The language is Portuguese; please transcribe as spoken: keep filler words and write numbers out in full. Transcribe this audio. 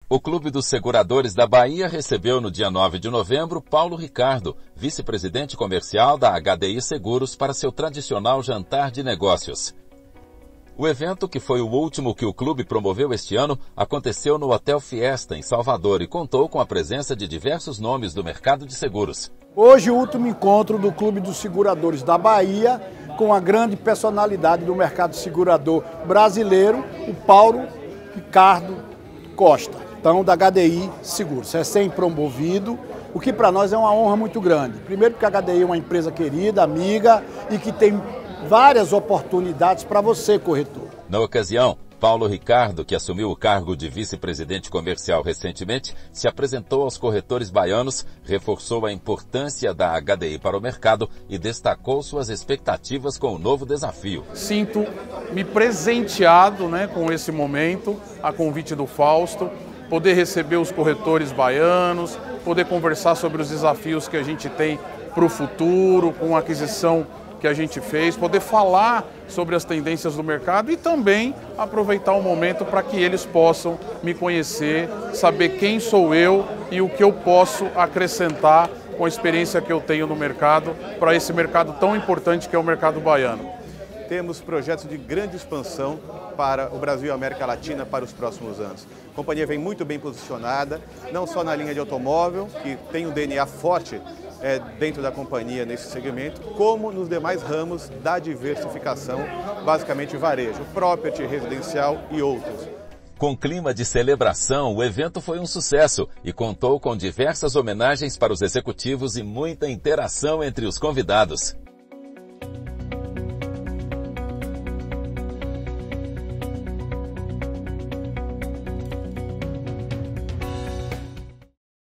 O Clube dos Seguradores da Bahia recebeu no dia nove de novembro Paulo Ricardo, vice-presidente comercial da H D I Seguros, para seu tradicional jantar de negócios. O evento, que foi o último que o clube promoveu este ano, aconteceu no Hotel Fiesta, em Salvador, e contou com a presença de diversos nomes do mercado de seguros. Hoje, o último encontro do Clube dos Seguradores da Bahia, com a grande personalidade do mercado segurador brasileiro, o Paulo Ricardo Costa, então da H D I Seguros, recém-promovido, o que para nós é uma honra muito grande. Primeiro porque a H D I é uma empresa querida, amiga e que tem várias oportunidades para você, corretor. Na ocasião, Paulo Ricardo, que assumiu o cargo de vice-presidente comercial recentemente, se apresentou aos corretores baianos, reforçou a importância da H D I para o mercado e destacou suas expectativas com o novo desafio. Sinto-me presenteado, né, com esse momento, a convite do Fausto, poder receber os corretores baianos, poder conversar sobre os desafios que a gente tem para o futuro, com a aquisição que a gente fez, poder falar sobre as tendências do mercado e também aproveitar o momento para que eles possam me conhecer, saber quem sou eu e o que eu posso acrescentar com a experiência que eu tenho no mercado para esse mercado tão importante que é o mercado baiano. Temos projetos de grande expansão para o Brasil e a América Latina para os próximos anos. A companhia vem muito bem posicionada, não só na linha de automóvel, que tem um D N A forte é, dentro da companhia nesse segmento, como nos demais ramos da diversificação, basicamente varejo, property, residencial e outros. Com clima de celebração, o evento foi um sucesso e contou com diversas homenagens para os executivos e muita interação entre os convidados.